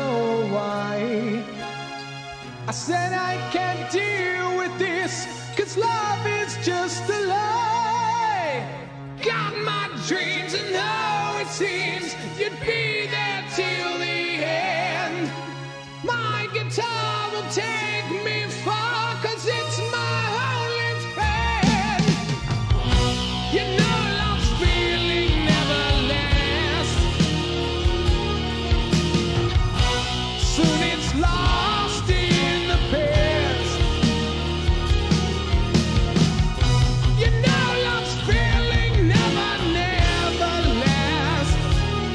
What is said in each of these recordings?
know why. I said I can't deal with this, 'cause love is just a lie. Got my dreams and now it seems you'd be there till the end. My guitar will take me far, 'cause it's my only friend. You know love's feeling never lasts. Soon it's lost in the past. You know love's feeling never lasts.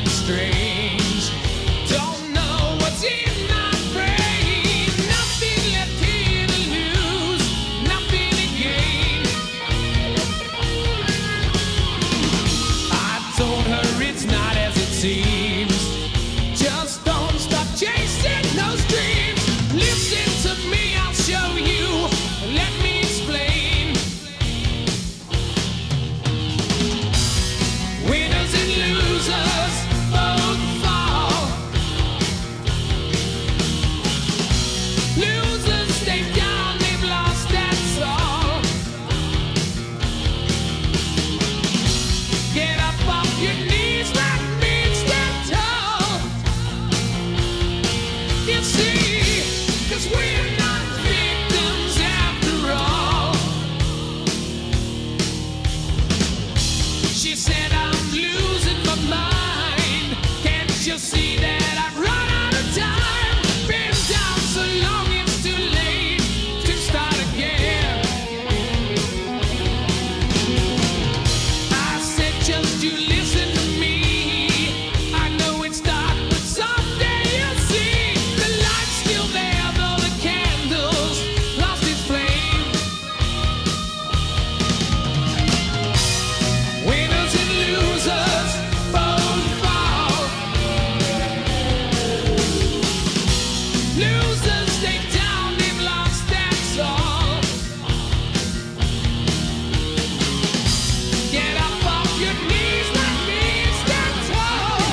and strange. Don't know what's in my brain. Nothing left here to lose, nothing to gain. I told her it's not as it seems. Just don't stop chasing those dreams. Listen to me, I'll show you. Let me explain. Winners and losers both fall. Losers stay down, they've lost, that's all. Get up off your knees like me, stand tall. You see, 'cause we're not victims after all. She said I'm losing my mind. Can't you see that I've run out of time? Been down so long it's too late to start again. I said just you listen to me. I know it's dark, but someday you'll see the light's still there, though the candles lost its flame. Winners and losers both fall. Losers stay down, they've lost, that's all. Get up off your knees like me, stand tall.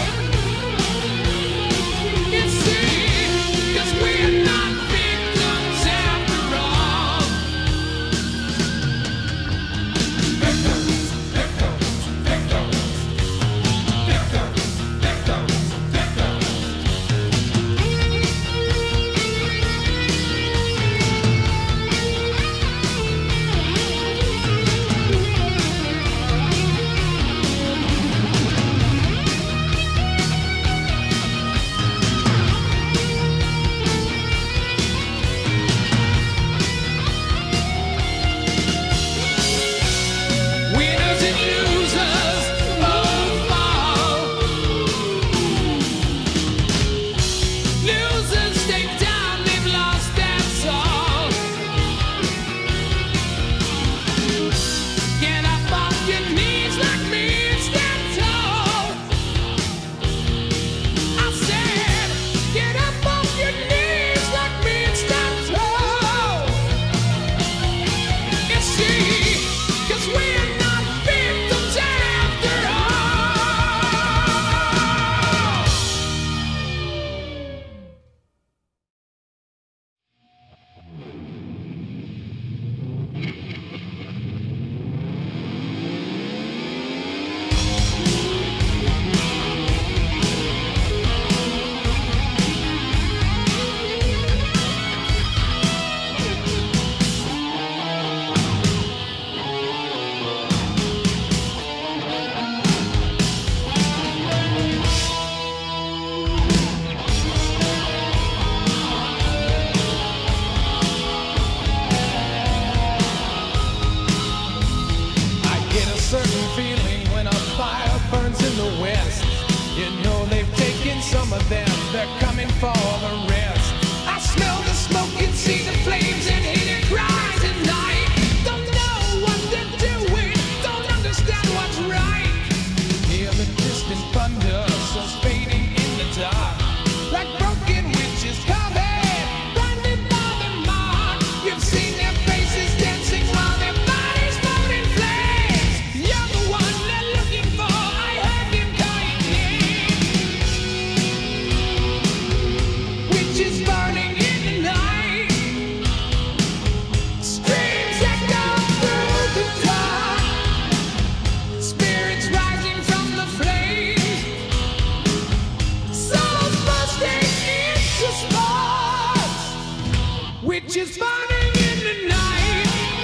You see, 'cause we're not victims after all. Winners and losers both fall. Losers stay down, they've lost, that's all. Get up off your knees like me and stand tall. I said, get up off your knees like me and stand tall. You see, 'cause we're not victims after all. I get a certain feeling when a fire burns in the west. You know they've taken some of them, they're coming for the rest. I smell the smoke and see the flames and hear their cries at night. Don't know what they're doing, don't understand what's right. Hear the distant thunder, souls fading in the dark. Like broken witches coming, blinded by the mark. You've seen their faces dancing while their bodies float in flames. You're the one they're looking for, I heard them call your name. Witches burning in the night. Screams echo through the dark. Spirits rising from the flames. Souls bursting into sparks. Witches burning in the night.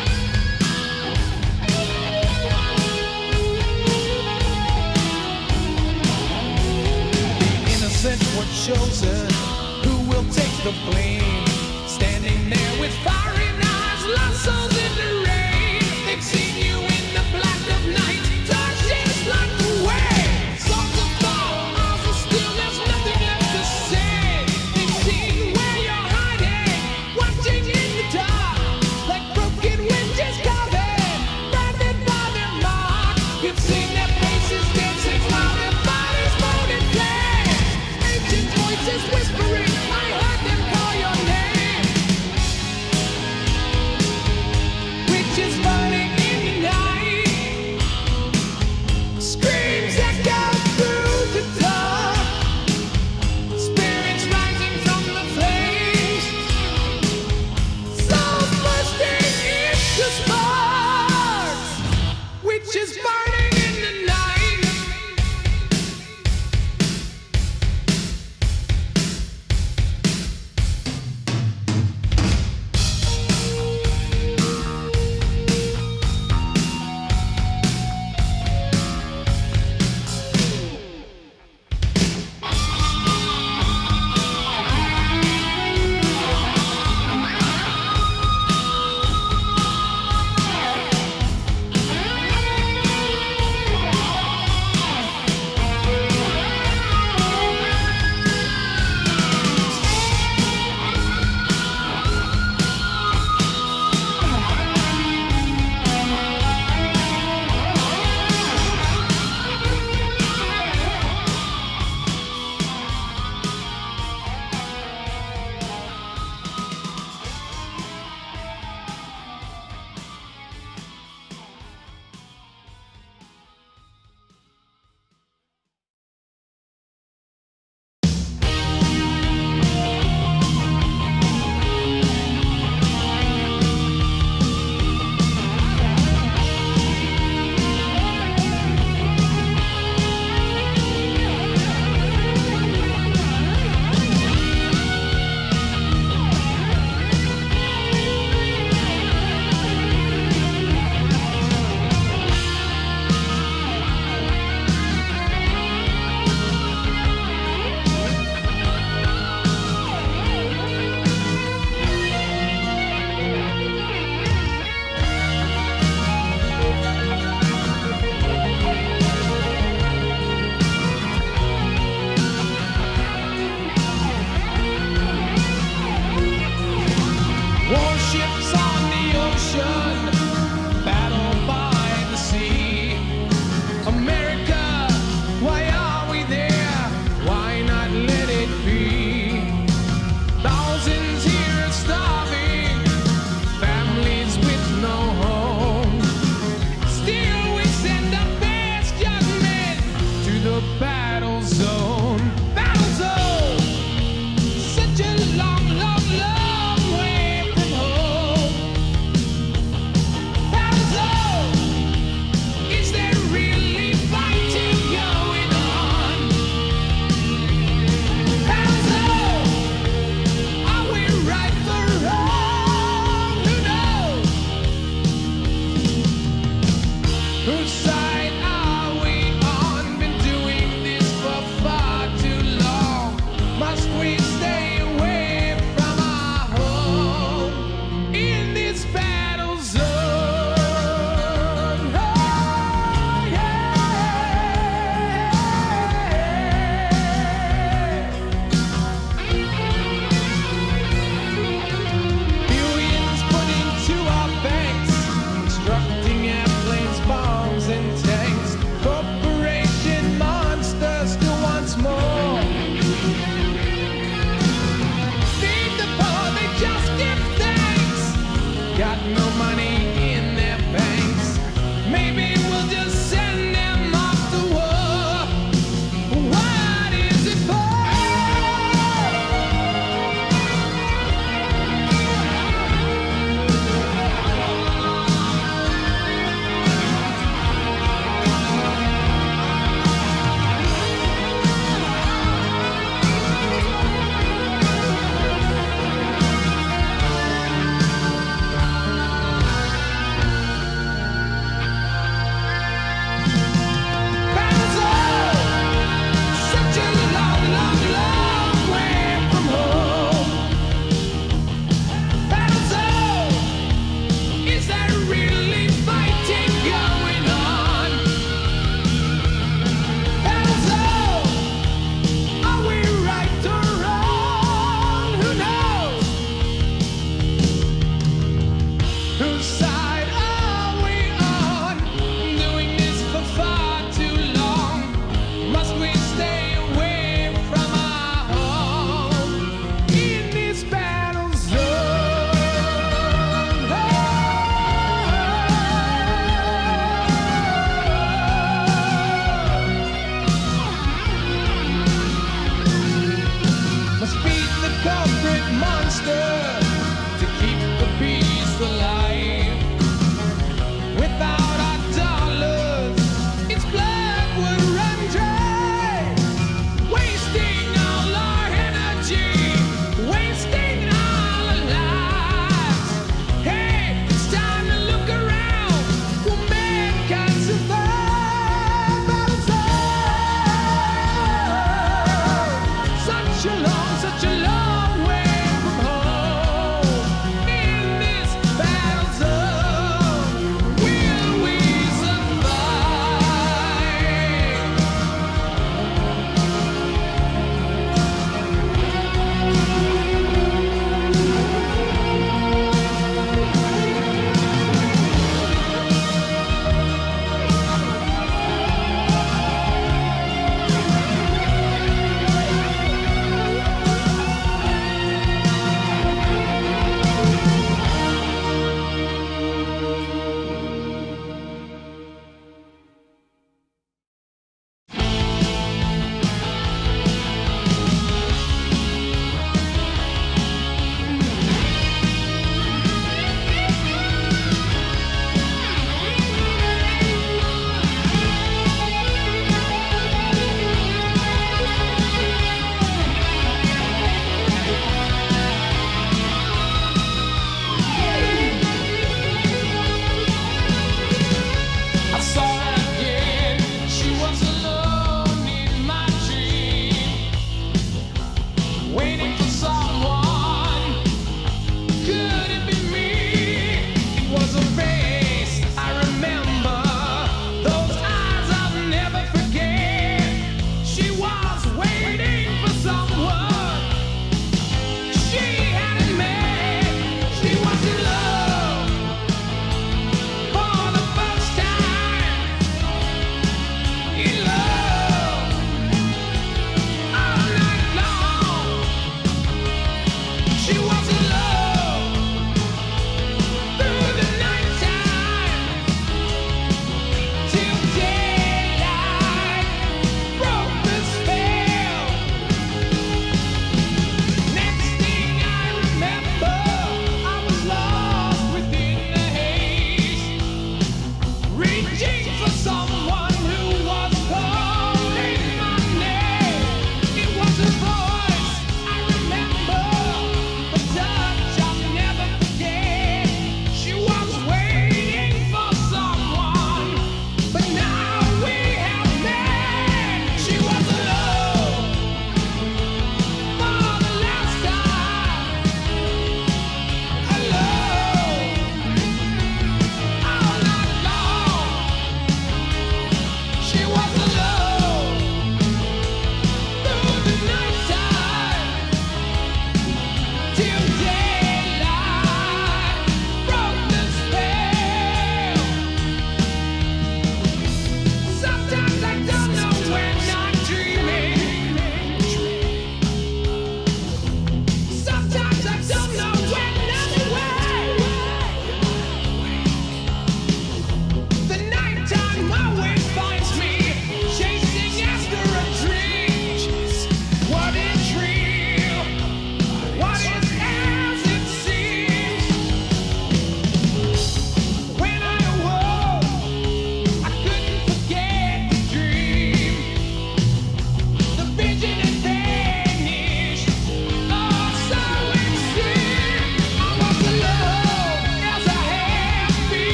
The innocent were chosen. Who will take the blame? Standing there with fiery knives, lost souls in the rain. They've seen you in the black of night, torches like the way. Songs of fall, voices whispering, I heard them call your name. Witches burning in the night, screams echo through the dark, spirits rising from the flames, souls bursting into sparks, witches burning in the night. such a long way from home. In this battle zone, will we survive?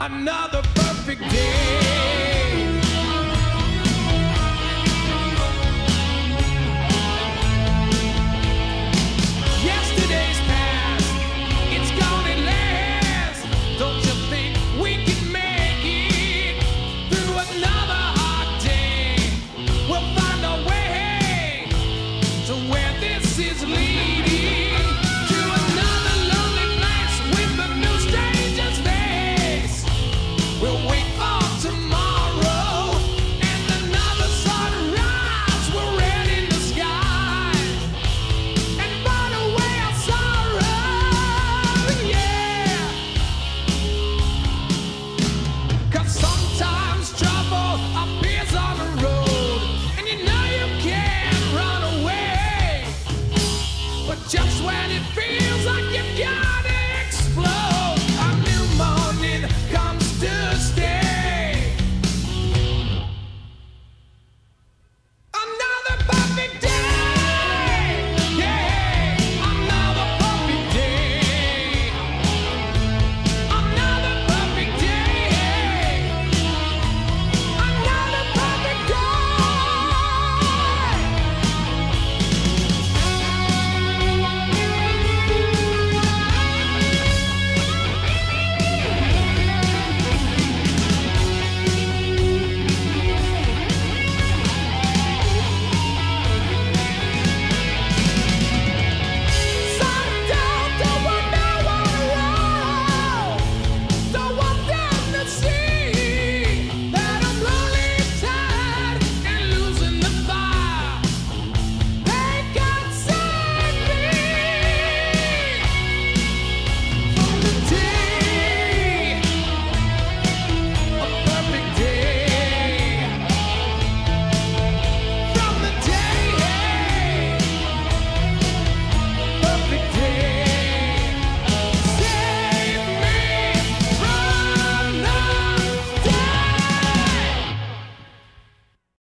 another perfect day.